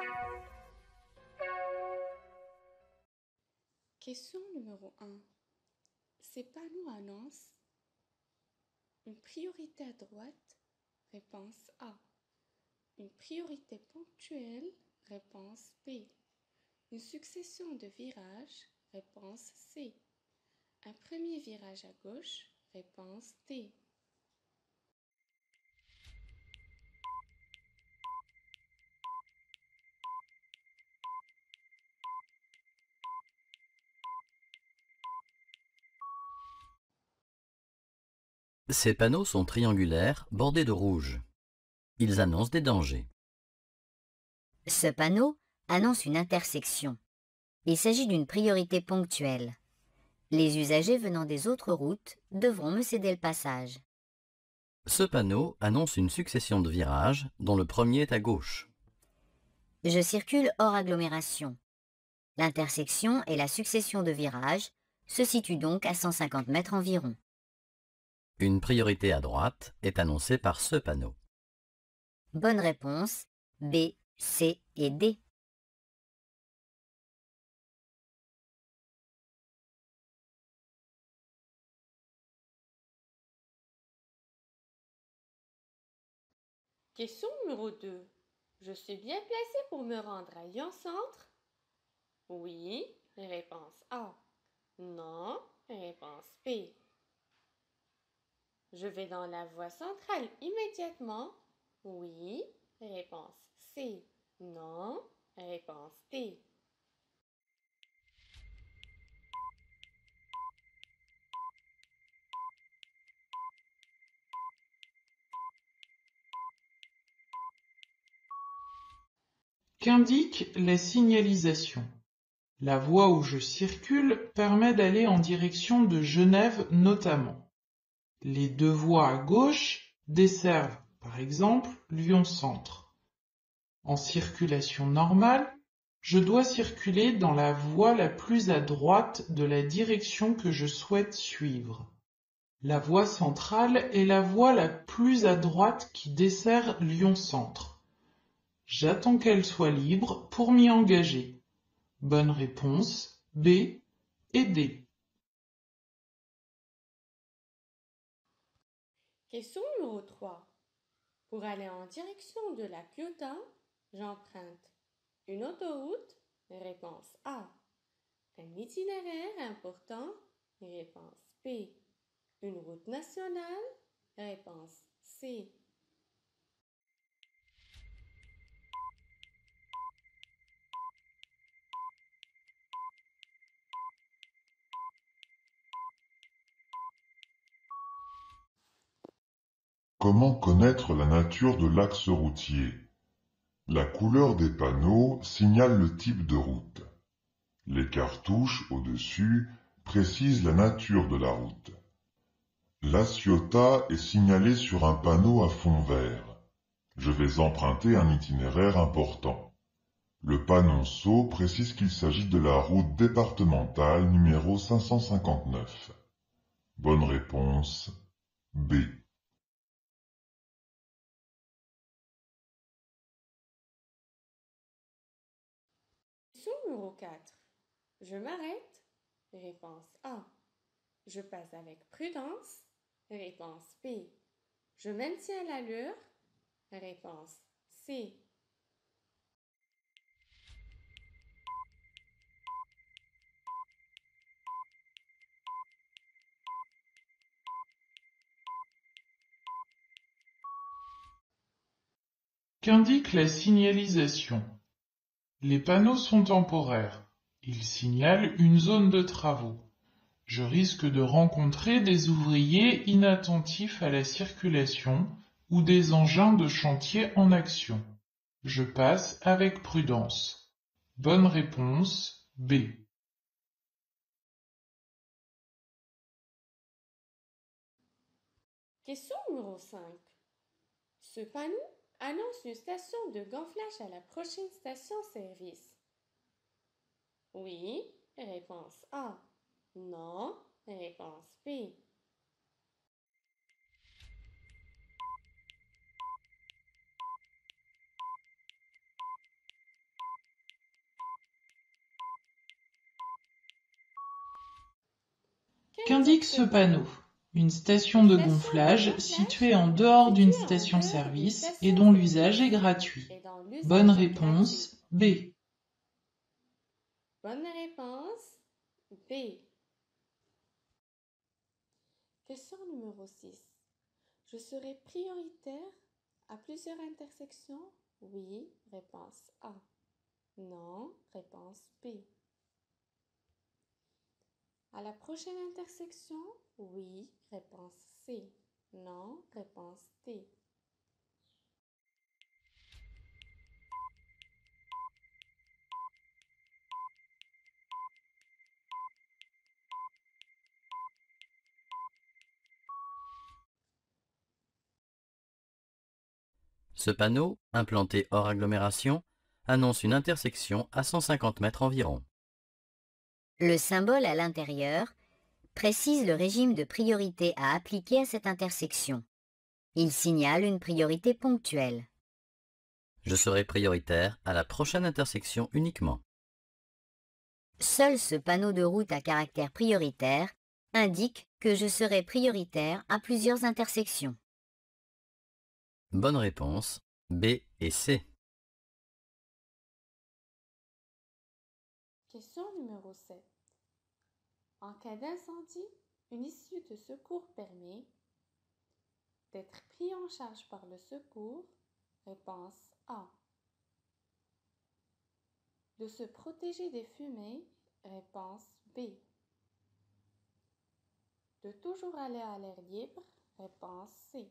Question numéro 1. Ces panneaux annoncent une priorité à droite, réponse A. Une priorité ponctuelle, réponse B. Une succession de virages, réponse C. Un premier virage à gauche, réponse D. Ces panneaux sont triangulaires, bordés de rouge. Ils annoncent des dangers. Ce panneau annonce une intersection. Il s'agit d'une priorité ponctuelle. Les usagers venant des autres routes devront me céder le passage. Ce panneau annonce une succession de virages, dont le premier est à gauche. Je circule hors agglomération. L'intersection et la succession de virages se situent donc à 150 mètres environ. Une priorité à droite est annoncée par ce panneau. Bonne réponse, B, C et D. Question numéro 2. Je suis bien placée pour me rendre à Lyon-Centre? Oui, réponse A. Non, réponse B. Je vais dans la voie centrale immédiatement? Oui, réponse C. Non, réponse D. Qu'indique la signalisation? La voie où je circule permet d'aller en direction de Genève notamment. Les deux voies à gauche desservent, par exemple, Lyon-Centre. En circulation normale, je dois circuler dans la voie la plus à droite de la direction que je souhaite suivre. La voie centrale est la voie la plus à droite qui dessert Lyon-Centre. J'attends qu'elle soit libre pour m'y engager. Bonne réponse, B et D. Question numéro 3. Pour aller en direction de la Ciotat, j'emprunte une autoroute? Réponse A. Un itinéraire important? Réponse B. Une route nationale? Réponse C. Comment connaître la nature de l'axe routier? La couleur des panneaux signale le type de route. Les cartouches au-dessus précisent la nature de la route. La Ciotat est signalée sur un panneau à fond vert. Je vais emprunter un itinéraire important. Le panonceau précise qu'il s'agit de la route départementale numéro 559. Bonne réponse, B. Question numéro 4. Je m'arrête? Réponse A. Je passe avec prudence? Réponse B. Je maintiens l'allure? Réponse C. Qu'indique la signalisation? Les panneaux sont temporaires. Ils signalent une zone de travaux. Je risque de rencontrer des ouvriers inattentifs à la circulation ou des engins de chantier en action. Je passe avec prudence. Bonne réponse, B. Question numéro 5. Ce panneau annonce une station de gonflage à la prochaine station-service. Oui, réponse A. Non, réponse B. Qu'indique ce panneau? Une station de gonflage située en dehors d'une station-service et dont l'usage est gratuit. Bonne réponse B. Bonne réponse B. Question numéro 6. Je serai prioritaire à plusieurs intersections? Oui, réponse A. Non, réponse B. À la prochaine intersection? Oui, réponse C. Non, réponse D. Ce panneau, implanté hors agglomération, annonce une intersection à 150 mètres environ. Le symbole à l'intérieur précise le régime de priorité à appliquer à cette intersection. Il signale une priorité ponctuelle. Je serai prioritaire à la prochaine intersection uniquement. Seul ce panneau de route à caractère prioritaire indique que je serai prioritaire à plusieurs intersections. Bonne réponse B et C. Question numéro 7. En cas d'incendie, une issue de secours permet d'être pris en charge par le secours? Réponse A. De se protéger des fumées? Réponse B. De toujours aller à l'air libre? Réponse C.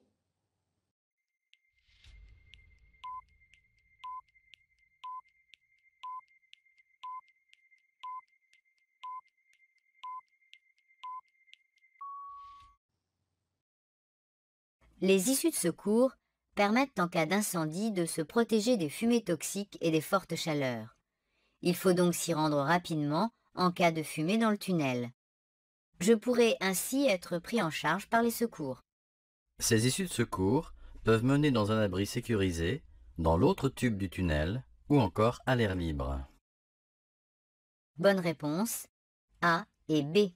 Les issues de secours permettent en cas d'incendie de se protéger des fumées toxiques et des fortes chaleurs. Il faut donc s'y rendre rapidement en cas de fumée dans le tunnel. Je pourrais ainsi être pris en charge par les secours. Ces issues de secours peuvent mener dans un abri sécurisé, dans l'autre tube du tunnel ou encore à l'air libre. Bonne réponse A et B.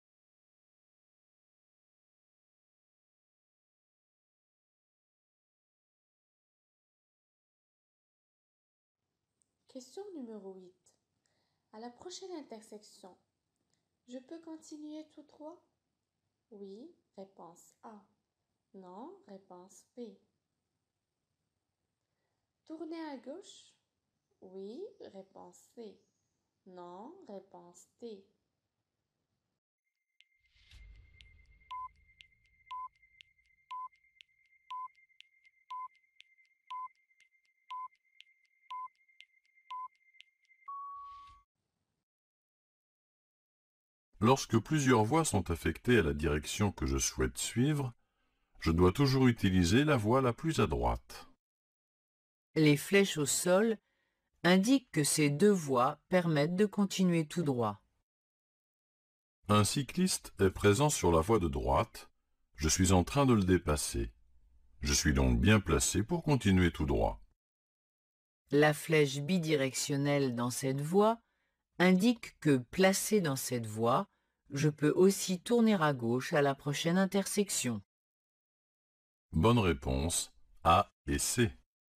Question numéro 8. À la prochaine intersection, je peux continuer tout droit? Oui, réponse A. Non, réponse B. Tourner à gauche? Oui, réponse C. Non, réponse D. Lorsque plusieurs voies sont affectées à la direction que je souhaite suivre, je dois toujours utiliser la voie la plus à droite. Les flèches au sol indiquent que ces deux voies permettent de continuer tout droit. Un cycliste est présent sur la voie de droite. Je suis en train de le dépasser. Je suis donc bien placé pour continuer tout droit. La flèche bidirectionnelle dans cette voie indique que, placé dans cette voie, je peux aussi tourner à gauche à la prochaine intersection. Bonne réponse A et C.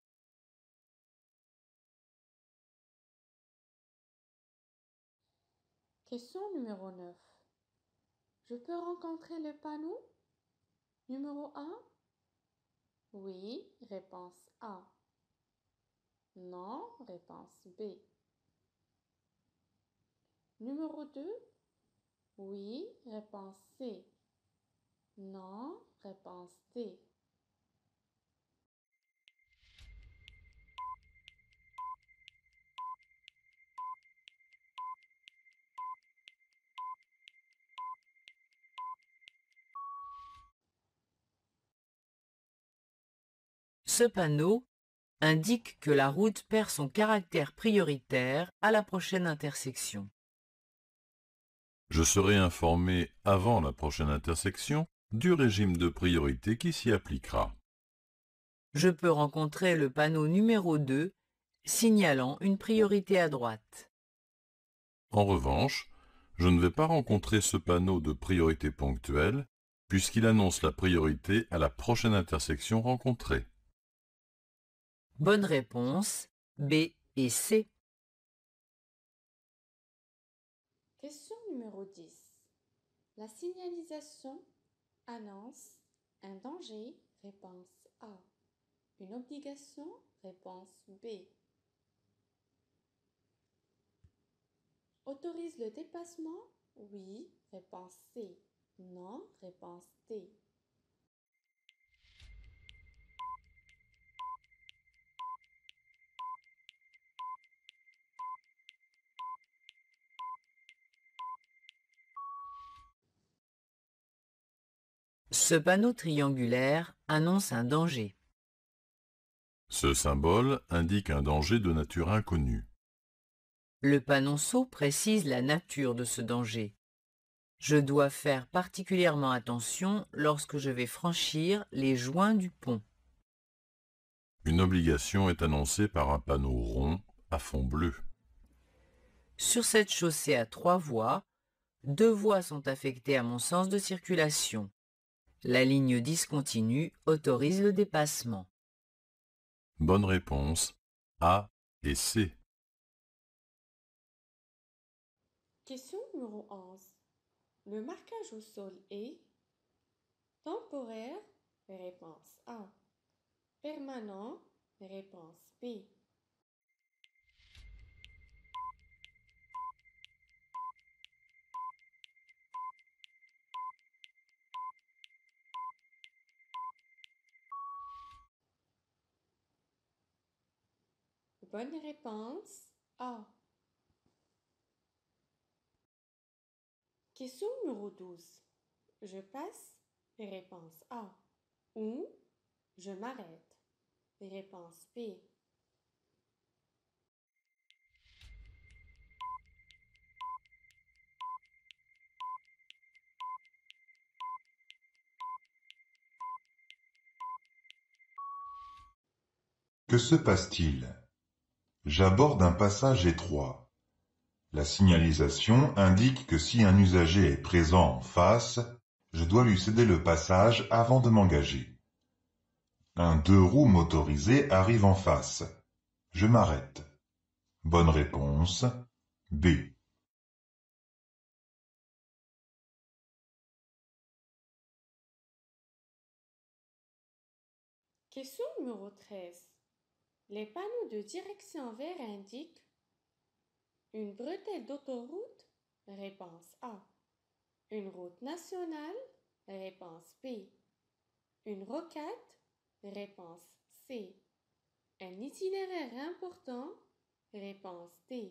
Question numéro 9. Je peux rencontrer le panneau? Numéro 1? Oui, réponse A. Non, réponse B. Numéro 2? Oui, réponse C. Non, réponse D. Ce panneau indique que la route perd son caractère prioritaire à la prochaine intersection. Je serai informé avant la prochaine intersection du régime de priorité qui s'y appliquera. Je peux rencontrer le panneau numéro 2 signalant une priorité à droite. En revanche, Je ne vais pas rencontrer ce panneau de priorité ponctuelle puisqu'il annonce la priorité à la prochaine intersection rencontrée. Bonne réponse B et C. Question numéro 10. La signalisation annonce un danger, réponse A. Une obligation, réponse B. Autorise le dépassement? Oui, réponse C. Non, réponse D. Ce panneau triangulaire annonce un danger. Ce symbole indique un danger de nature inconnue. Le panonceau précise la nature de ce danger. Je dois faire particulièrement attention lorsque je vais franchir les joints du pont. Une obligation est annoncée par un panneau rond à fond bleu. Sur cette chaussée à 3 voies, 2 voies sont affectées à mon sens de circulation. La ligne discontinue autorise le dépassement. Bonne réponse A et C. Question numéro 11. Le marquage au sol est temporaire, réponse A. Permanent, réponse B. Bonne réponse A. Question numéro 12. Je passe, réponse A. Ou je m'arrête, réponse B. Que se passe-t-il? J'aborde un passage étroit. La signalisation indique que si un usager est présent en face, je dois lui céder le passage avant de m'engager. Un deux roues motorisé arrive en face. Je m'arrête. Bonne réponse B. Question numéro 13. Les panneaux de direction vert indiquent une bretelle d'autoroute, réponse A. Une route nationale, réponse B. Une rocade, réponse C. Un itinéraire important, réponse D.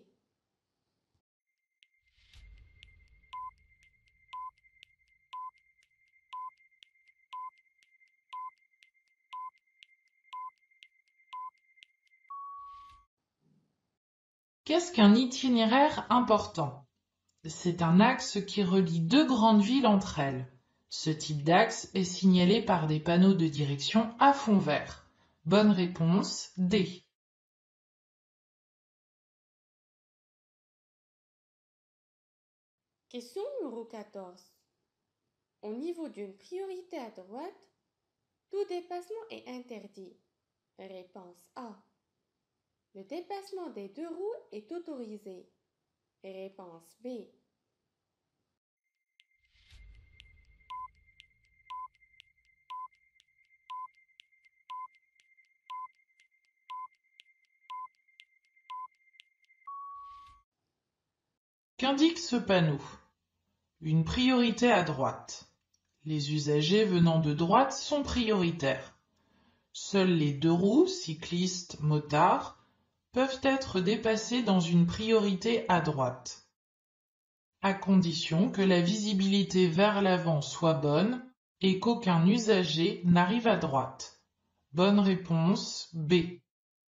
Qu'est-ce qu'un itinéraire important? C'est un axe qui relie deux grandes villes entre elles. Ce type d'axe est signalé par des panneaux de direction à fond vert. Bonne réponse D. Question numéro 14. Au niveau d'une priorité à droite, tout dépassement est interdit. Réponse A. Le dépassement des deux roues est autorisé. Réponse B. Qu'indique ce panneau? Une priorité à droite. Les usagers venant de droite sont prioritaires. Seuls les deux roues, cyclistes, motards, peuvent être dépassés dans une priorité à droite, à condition que la visibilité vers l'avant soit bonne et qu'aucun usager n'arrive à droite. Bonne réponse B.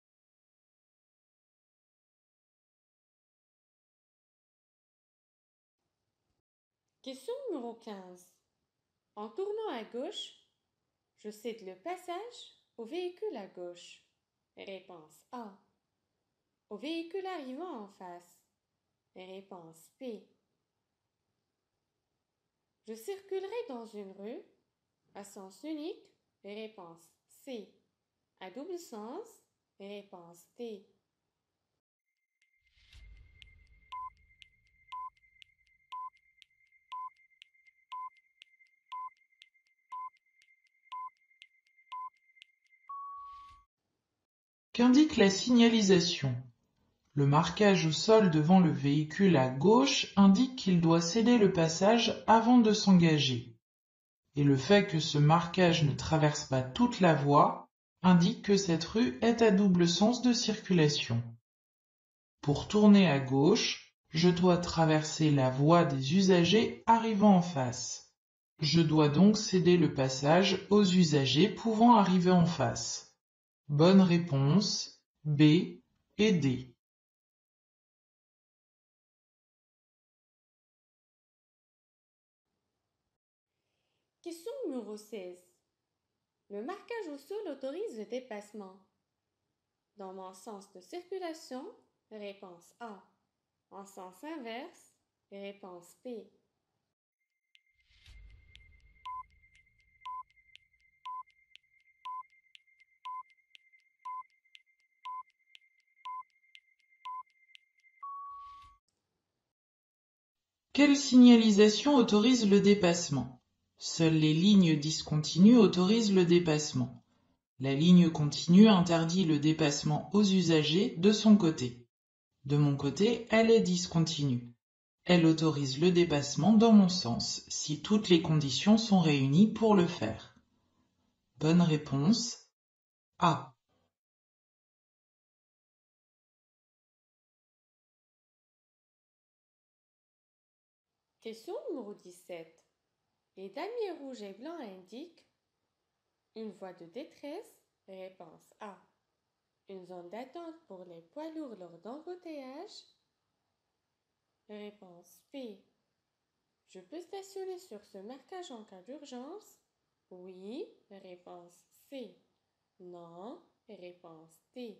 Question numéro 15. En tournant à gauche, je cède le passage au véhicule à gauche. Réponse A. Au véhicule arrivant en face. Réponse B. Je circulerai dans une rue à sens unique. Réponse C. À double sens. Réponse D. Qu'indique la signalisation? Le marquage au sol devant le véhicule à gauche indique qu'il doit céder le passage avant de s'engager. Et le fait que ce marquage ne traverse pas toute la voie indique que cette rue est à double sens de circulation. Pour tourner à gauche, je dois traverser la voie des usagers arrivant en face. Je dois donc céder le passage aux usagers pouvant arriver en face. Bonne réponse B et D. Question numéro 16. Le marquage au sol autorise le dépassement. Dans mon sens de circulation, réponse A. En sens inverse, réponse B. Quelle signalisation autorise le dépassement? Seules les lignes discontinues autorisent le dépassement. La ligne continue interdit le dépassement aux usagers de son côté. De mon côté, elle est discontinue. Elle autorise le dépassement dans mon sens, si toutes les conditions sont réunies pour le faire. Bonne réponse A. Question numéro 17. Les damiers rouges et blancs indiquent une voie de détresse, réponse A. Une zone d'attente pour les poids lourds lors d'embouteillage, réponse B. Je peux stationner sur ce marquage en cas d'urgence? Oui, réponse C. Non, réponse D.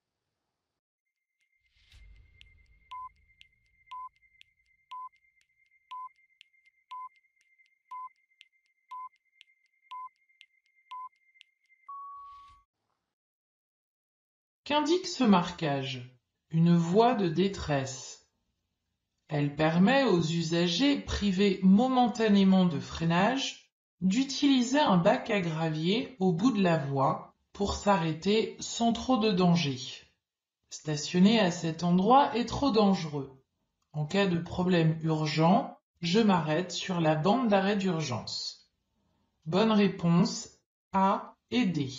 Qu'indique ce marquage? Une voie de détresse. Elle permet aux usagers privés momentanément de freinage d'utiliser un bac à gravier au bout de la voie pour s'arrêter sans trop de danger. Stationner à cet endroit est trop dangereux. En cas de problème urgent, je m'arrête sur la bande d'arrêt d'urgence. Bonne réponse A et D.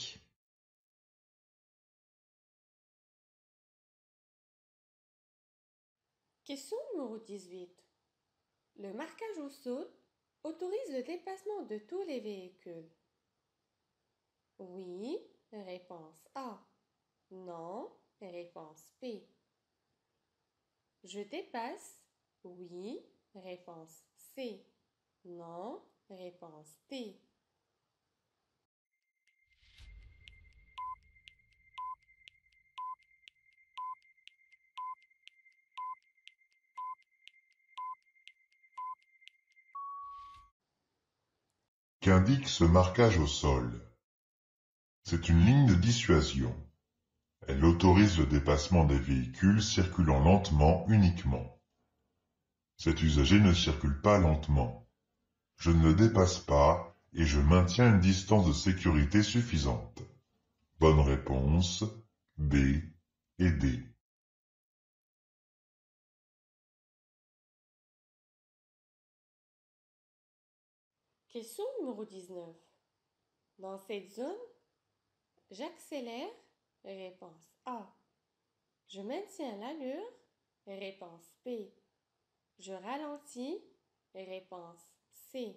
Question numéro 18. Le marquage au sol autorise le dépassement de tous les véhicules. Oui, réponse A. Non, réponse B. Je dépasse? Oui, réponse C. Non, réponse D. Qu'indique ce marquage au sol? C'est une ligne de dissuasion. Elle autorise le dépassement des véhicules circulant lentement uniquement. Cet usager ne circule pas lentement. Je ne le dépasse pas et je maintiens une distance de sécurité suffisante. Bonne réponse B et D. Question numéro 19. Dans cette zone, j'accélère? Réponse A. Je maintiens l'allure? Réponse B. Je ralentis? Réponse C.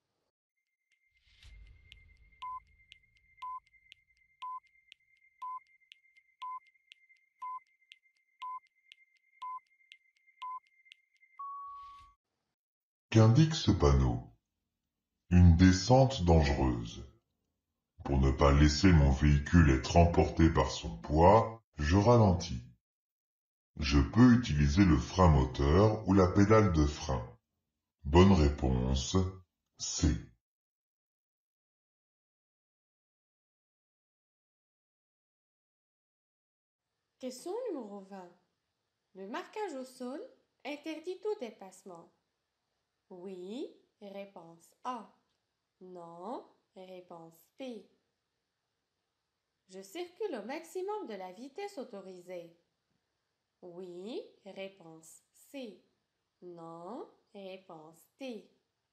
Qu'indique ce panneau? Une descente dangereuse. Pour ne pas laisser mon véhicule être emporté par son poids, je ralentis. Je peux utiliser le frein moteur ou la pédale de frein. Bonne réponse C. Question numéro 20. Le marquage au sol interdit tout dépassement. Oui, réponse A. Non, réponse B. Je circule au maximum de la vitesse autorisée. Oui, réponse C. Non, réponse D.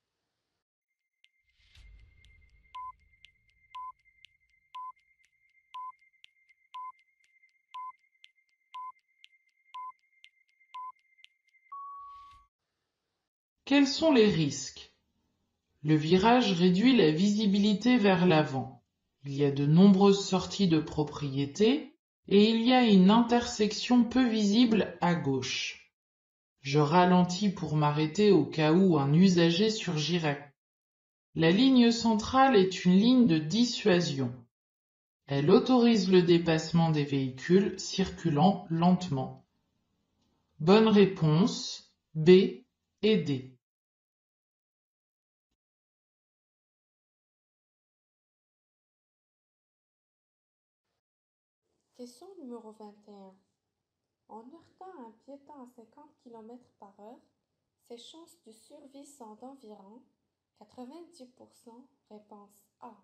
Quels sont les risques? Le virage réduit la visibilité vers l'avant. Il y a de nombreuses sorties de propriété et il y a une intersection peu visible à gauche. Je ralentis pour m'arrêter au cas où un usager surgirait. La ligne centrale est une ligne de dissuasion. Elle autorise le dépassement des véhicules circulant lentement. Bonne réponse B et D. Question numéro 21. En heurtant un piéton à 50 km/h, ses chances de survie sont d'environ 90%, réponse A.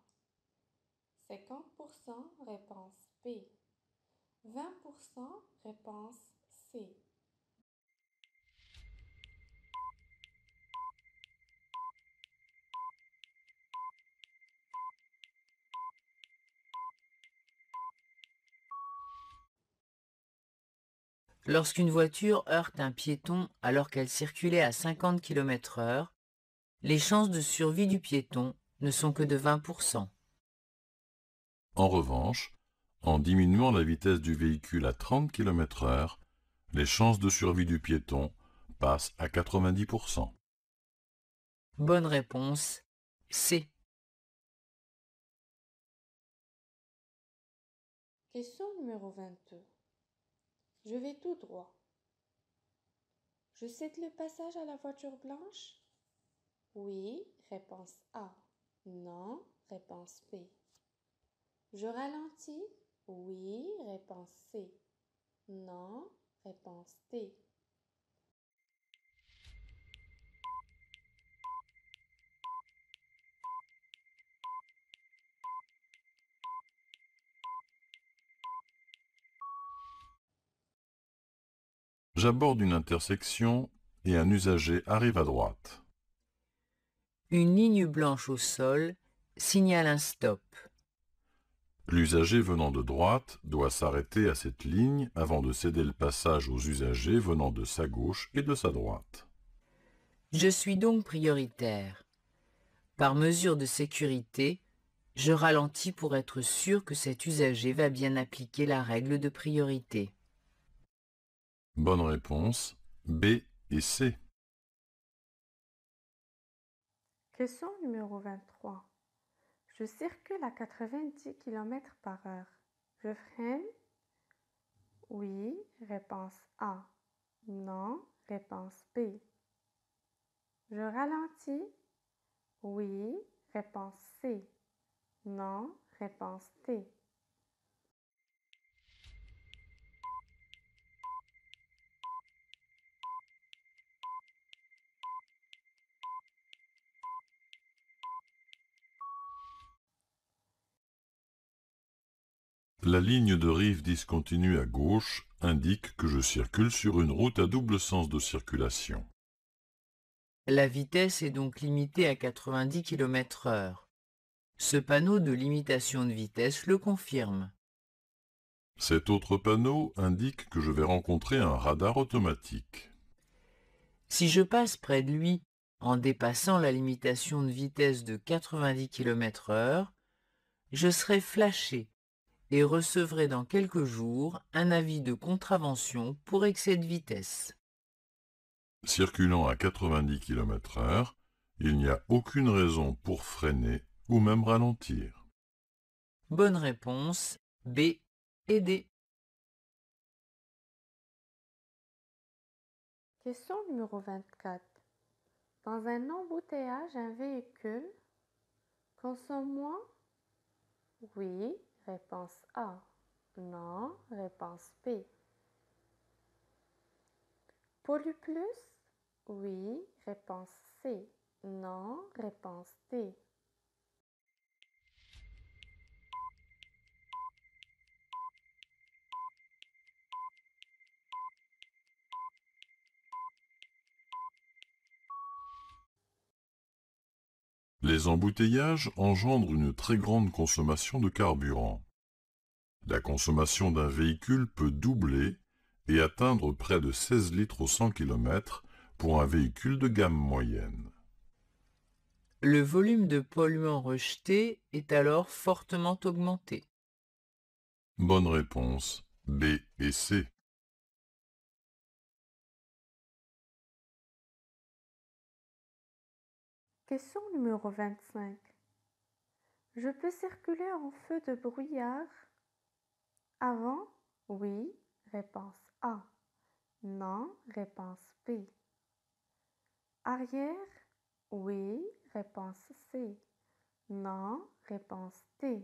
50%, réponse B. 20%, réponse C. Lorsqu'une voiture heurte un piéton alors qu'elle circulait à 50 km/h, les chances de survie du piéton ne sont que de 20%. En revanche, en diminuant la vitesse du véhicule à 30 km/h, les chances de survie du piéton passent à 90%. Bonne réponse C. Question numéro 22. Je vais tout droit. Je cède le passage à la voiture blanche? Oui, réponse A. Non, réponse B. Je ralentis? Oui, réponse C. Non, réponse D. J'aborde une intersection et un usager arrive à droite. Une ligne blanche au sol signale un stop. L'usager venant de droite doit s'arrêter à cette ligne avant de céder le passage aux usagers venant de sa gauche et de sa droite. Je suis donc prioritaire. Par mesure de sécurité, je ralentis pour être sûr que cet usager va bien appliquer la règle de priorité. Bonne réponse B et C. Question numéro 23. Je circule à 90 km/h. Je freine? Oui, réponse A. Non, réponse B. Je ralentis? Oui, réponse C. Non, réponse D. La ligne de rive discontinue à gauche indique que je circule sur une route à double sens de circulation. La vitesse est donc limitée à 90 km/h. Ce panneau de limitation de vitesse le confirme. Cet autre panneau indique que je vais rencontrer un radar automatique. Si je passe près de lui en dépassant la limitation de vitesse de 90 km/h, je serai flashé et recevrai dans quelques jours un avis de contravention pour excès de vitesse. Circulant à 90 km/h, il n'y a aucune raison pour freiner ou même ralentir. Bonne réponse B et D. Question numéro 24. Dans un embouteillage, un véhicule consomme moins? Oui, réponse A. Non, réponse B. Pollue plus? Oui, réponse C. Non, réponse D. Les embouteillages engendrent une très grande consommation de carburant. La consommation d'un véhicule peut doubler et atteindre près de 16 litres au 100 km pour un véhicule de gamme moyenne. Le volume de polluants rejetés est alors fortement augmenté. Bonne réponse, B et C. Question numéro 25. Je peux circuler en feu de brouillard? Avant? Oui, réponse A. Non, réponse B. Arrière? Oui, réponse C. Non, réponse D.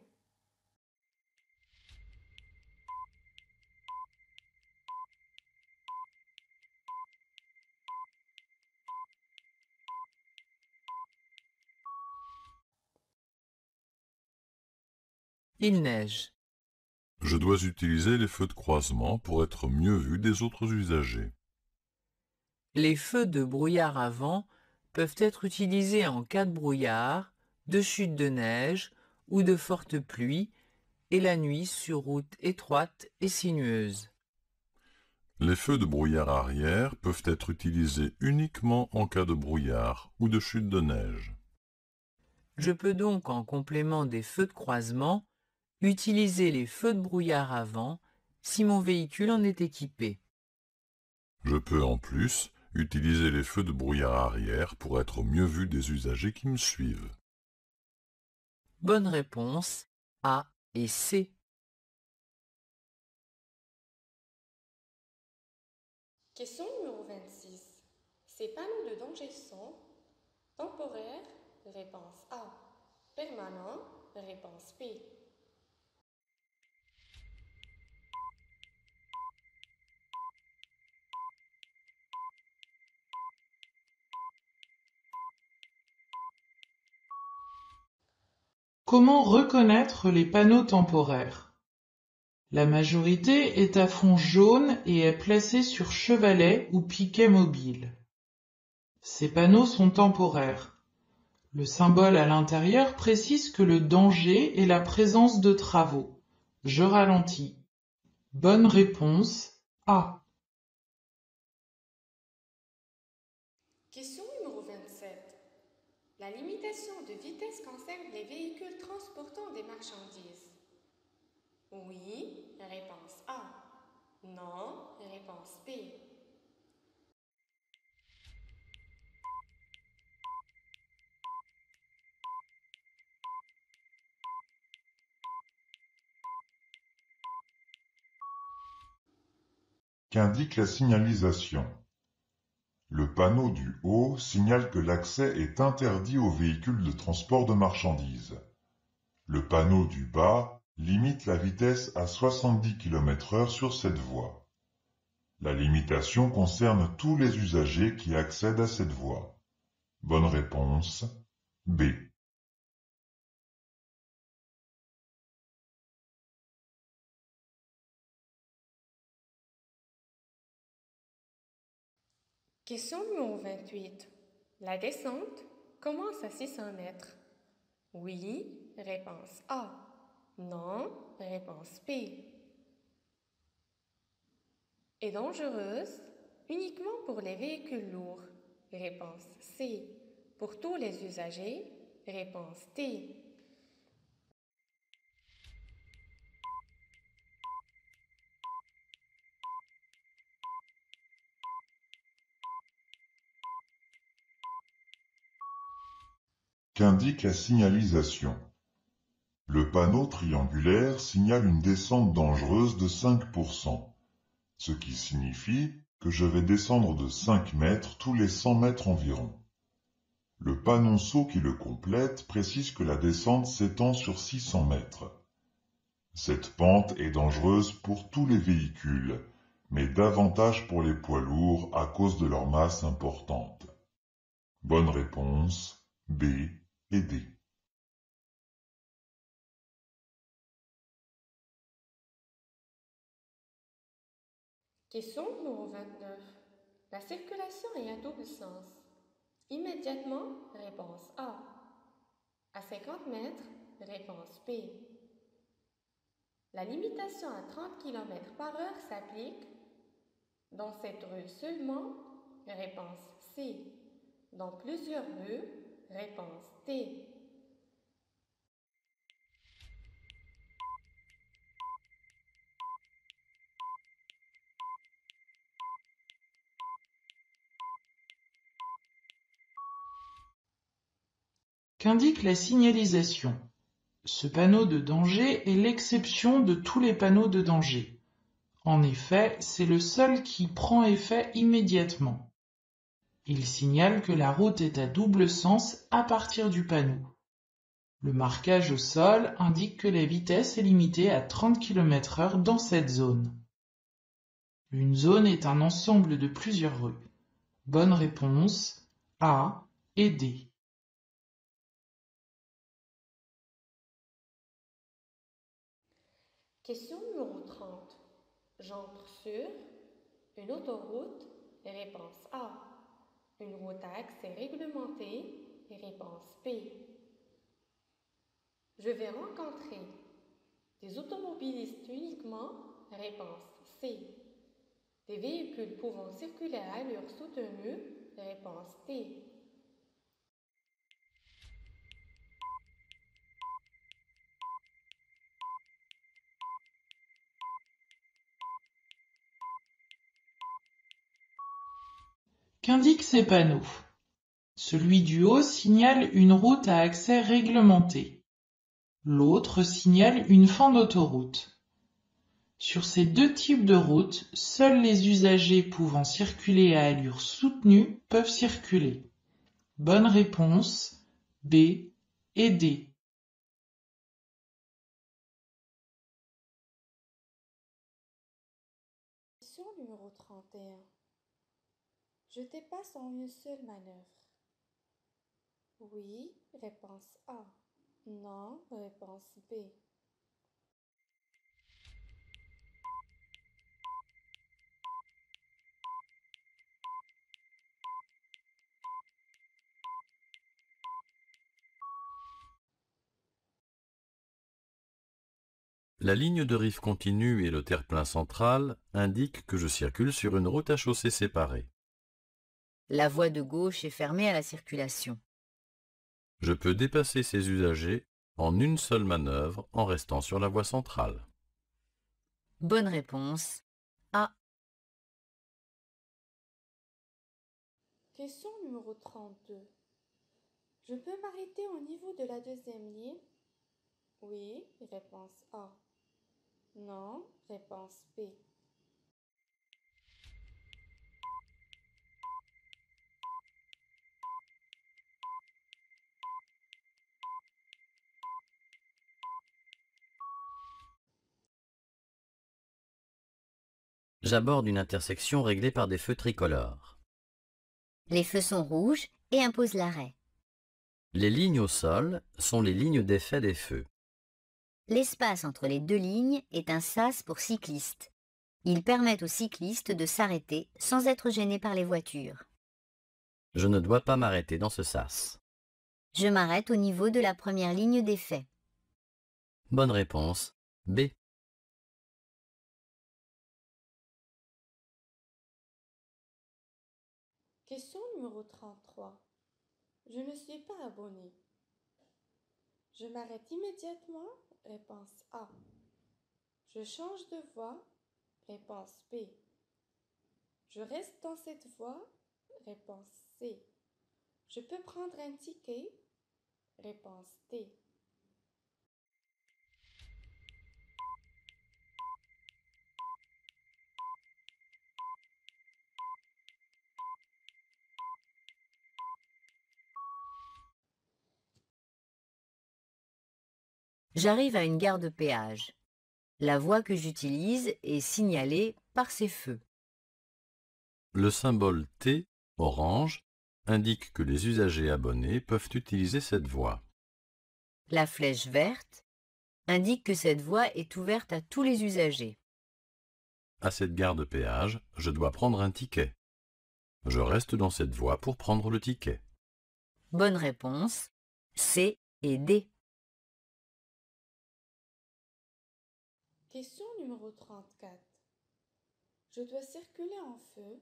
Il neige. Je dois utiliser les feux de croisement pour être mieux vu des autres usagers. Les feux de brouillard avant peuvent être utilisés en cas de brouillard, de chute de neige ou de forte pluie et la nuit sur route étroite et sinueuse. Les feux de brouillard arrière peuvent être utilisés uniquement en cas de brouillard ou de chute de neige. Je peux donc, en complément des feux de croisement, utiliser les feux de brouillard avant si mon véhicule en est équipé. Je peux en plus utiliser les feux de brouillard arrière pour être mieux vu des usagers qui me suivent. Bonne réponse A et C. Question numéro 26. Ces panneaux de danger sont temporaires? Réponse A. Permanent? Réponse B. Comment reconnaître les panneaux temporaires? La majorité est à fond jaune et est placée sur chevalet ou piquet mobile. Ces panneaux sont temporaires. Le symbole à l'intérieur précise que le danger est la présence de travaux. Je ralentis. Bonne réponse A. Question numéro 27. La limitation de vitesse concerne les véhicules transportant des marchandises. Oui, réponse A. Non, réponse B. Qu'indique la signalisation? Le panneau du haut signale que l'accès est interdit aux véhicules de transport de marchandises. Le panneau du bas limite la vitesse à 70 km/h sur cette voie. La limitation concerne tous les usagers qui accèdent à cette voie. Bonne réponse B. Question numéro 28. La descente commence à 600 mètres. Oui, réponse A. Non, réponse B. Est dangereuse uniquement pour les véhicules lourds. Réponse C. Pour tous les usagers. Réponse D. Qu'indique la signalisation? Le panneau triangulaire signale une descente dangereuse de 5%, ce qui signifie que je vais descendre de 5 mètres tous les 100 mètres environ. Le panonceau qui le complète précise que la descente s'étend sur 600 mètres. Cette pente est dangereuse pour tous les véhicules, mais davantage pour les poids lourds à cause de leur masse importante. Bonne réponse, B et D. Question numéro 29. La circulation est à double sens. Immédiatement, réponse A. À 50 mètres, réponse B. La limitation à 30 km/h s'applique dans cette rue seulement, réponse C. Dans plusieurs rues, réponse D. Qu'indique la signalisation? Ce panneau de danger est l'exception de tous les panneaux de danger. En effet, c'est le seul qui prend effet immédiatement. Il signale que la route est à double sens à partir du panneau. Le marquage au sol indique que la vitesse est limitée à 30 km/h dans cette zone. Une zone est un ensemble de plusieurs rues. Bonne réponse, A et D. Question numéro 30. J'entre sur une autoroute, réponse A. Une route à accès réglementé, réponse B. Je vais rencontrer des automobilistes uniquement, réponse C. Des véhicules pouvant circuler à allure soutenue, réponse D. Qu'indiquent ces panneaux? Celui du haut signale une route à accès réglementé. L'autre signale une fin d'autoroute. Sur ces deux types de routes, seuls les usagers pouvant circuler à allure soutenue peuvent circuler. Bonne réponse, B et D. Question numéro 31. Je dépasse en une seule manœuvre. Oui, réponse A. Non, réponse B. La ligne de rive continue et le terre-plein central indiquent que je circule sur une route à chaussée séparée. La voie de gauche est fermée à la circulation. Je peux dépasser ces usagers en une seule manœuvre en restant sur la voie centrale. Bonne réponse, A. Question numéro 32. Je peux m'arrêter au niveau de la deuxième ligne? Oui, réponse A. Non, réponse B. J'aborde une intersection réglée par des feux tricolores. Les feux sont rouges et imposent l'arrêt. Les lignes au sol sont les lignes d'effet des feux. L'espace entre les deux lignes est un sas pour cyclistes. Ils permettent aux cyclistes de s'arrêter sans être gênés par les voitures. Je ne dois pas m'arrêter dans ce sas. Je m'arrête au niveau de la première ligne d'effet. Bonne réponse, B. Question numéro 33. Je ne suis pas abonné. Je m'arrête immédiatement, réponse A. Je change de voie, réponse B. Je reste dans cette voie, réponse C. Je peux prendre un ticket, réponse D. J'arrive à une gare de péage. La voie que j'utilise est signalée par ces feux. Le symbole T, orange, indique que les usagers abonnés peuvent utiliser cette voie. La flèche verte indique que cette voie est ouverte à tous les usagers. À cette gare de péage, je dois prendre un ticket. Je reste dans cette voie pour prendre le ticket. Bonne réponse, C et D. Question numéro 34. Je dois circuler en feu.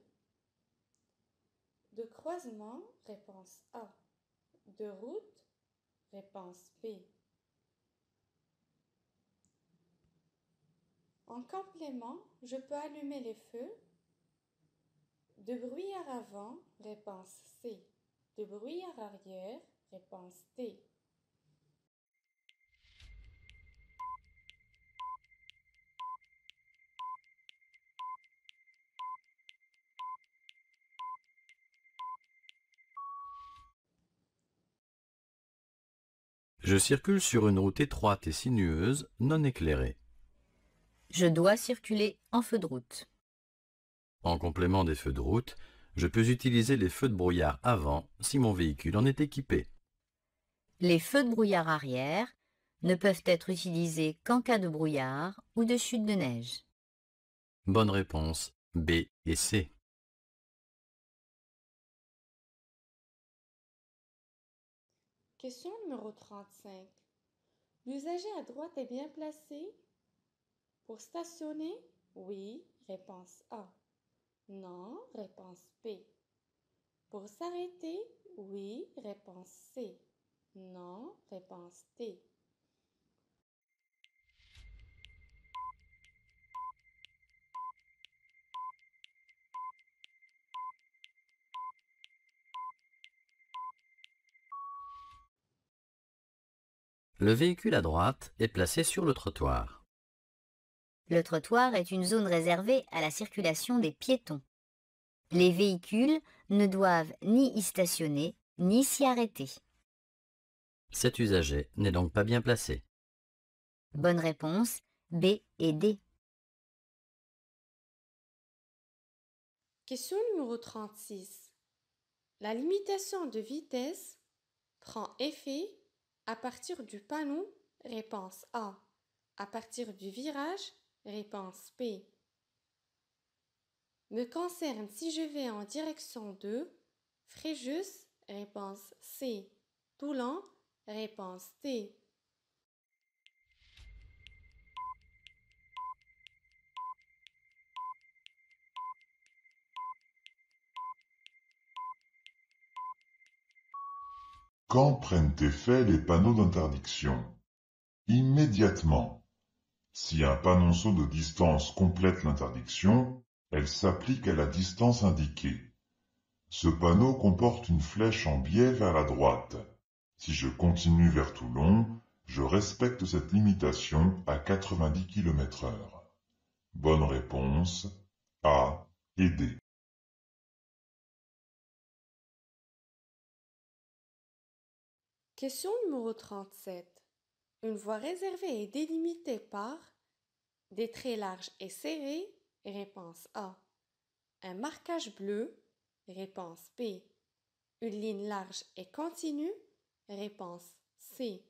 De croisement, réponse A. De route, réponse B. En complément, je peux allumer les feux. De brouillard avant, réponse C. De brouillard arrière, réponse D. Je circule sur une route étroite et sinueuse, non éclairée. Je dois circuler en feu de route. En complément des feux de route, je peux utiliser les feux de brouillard avant si mon véhicule en est équipé. Les feux de brouillard arrière ne peuvent être utilisés qu'en cas de brouillard ou de chute de neige. Bonne réponse, B et C. Question numéro 35. L'usager à droite est bien placé? Pour stationner? Oui, réponse A. Non, réponse B. Pour s'arrêter? Oui, réponse C. Non, réponse D. Le véhicule à droite est placé sur le trottoir. Le trottoir est une zone réservée à la circulation des piétons. Les véhicules ne doivent ni y stationner, ni s'y arrêter. Cet usager n'est donc pas bien placé. Bonne réponse, B et D. Question numéro 36. La limitation de vitesse prend effet à partir du panneau, réponse A. À partir du virage, réponse B. Me concerne si je vais en direction de Fréjus, réponse C. Toulon, réponse D. Quand prennent effet les panneaux d'interdiction? Immédiatement. Si un panonceau de distance complète l'interdiction, elle s'applique à la distance indiquée. Ce panneau comporte une flèche en biais vers la droite. Si je continue vers Toulon, je respecte cette limitation à 90 km/h. Bonne réponse, A et D. Question numéro 37. Une voie réservée est délimitée par des traits larges et serrés, réponse A. Un marquage bleu, réponse B. Une ligne large et continue, réponse C.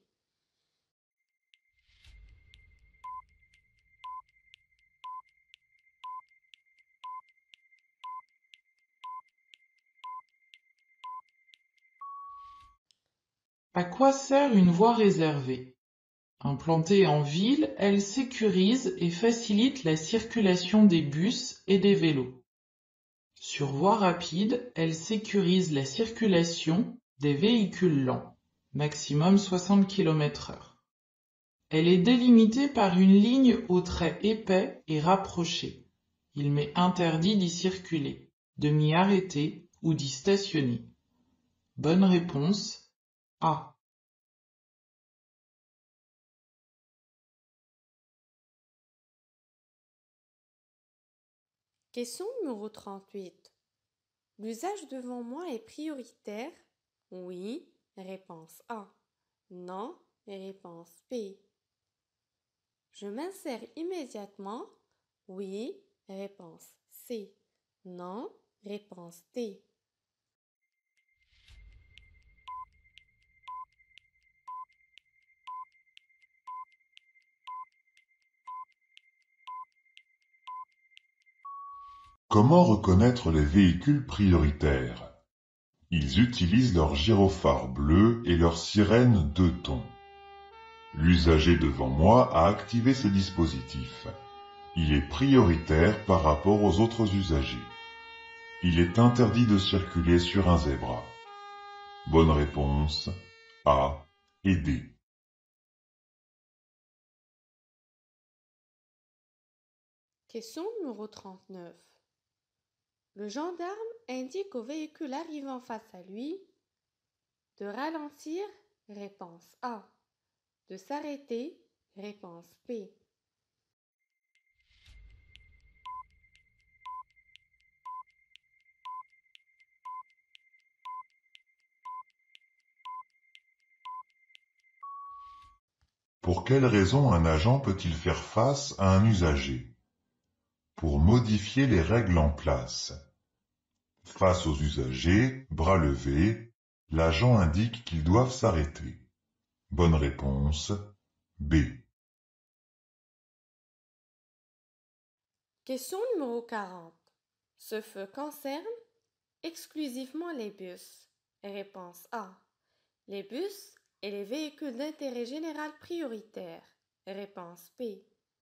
À quoi sert une voie réservée? Implantée en ville, elle sécurise et facilite la circulation des bus et des vélos. Sur voie rapide, elle sécurise la circulation des véhicules lents, maximum 60 km/h. Elle est délimitée par une ligne aux traits épais et rapprochés. Il m'est interdit d'y circuler, de m'y arrêter ou d'y stationner. Bonne réponse, A. Question numéro 38. L'usage devant moi est prioritaire? Oui, réponse A. Non, réponse B. Je m'insère immédiatement. Oui, réponse C. Non, réponse D. Comment reconnaître les véhicules prioritaires? Ils utilisent leur gyrophare bleu et leur sirène 2 tons. L'usager devant moi a activé ce dispositif. Il est prioritaire par rapport aux autres usagers. Il est interdit de circuler sur un zébra. Bonne réponse A et D. Question numéro 39. Le gendarme indique au véhicule arrivant face à lui de ralentir, réponse A. De s'arrêter, réponse B. Pour quelle raison un agent peut-il faire face à un usager? Pour modifier les règles en place. Face aux usagers, bras levés, l'agent indique qu'ils doivent s'arrêter. Bonne réponse B. Question numéro 40. Ce feu concerne exclusivement les bus. Réponse A. Les bus et les véhicules d'intérêt général prioritaire. Réponse B.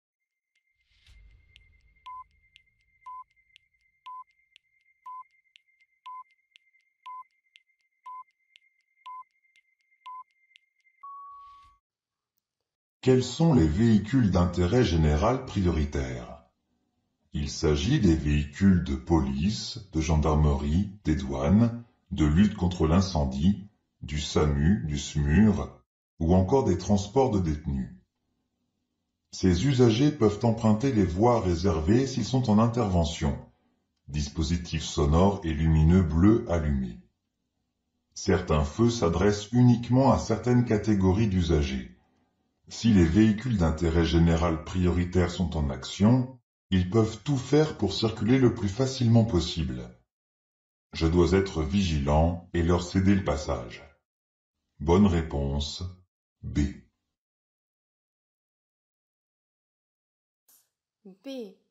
Quels sont les véhicules d'intérêt général prioritaires? Il s'agit des véhicules de police, de gendarmerie, des douanes, de lutte contre l'incendie, du SAMU, du SMUR, ou encore des transports de détenus. Ces usagers peuvent emprunter les voies réservées s'ils sont en intervention, dispositifs sonores et lumineux bleus allumés. Certains feux s'adressent uniquement à certaines catégories d'usagers. Si les véhicules d'intérêt général prioritaire sont en action, ils peuvent tout faire pour circuler le plus facilement possible. Je dois être vigilant et leur céder le passage. Bonne réponse B. B.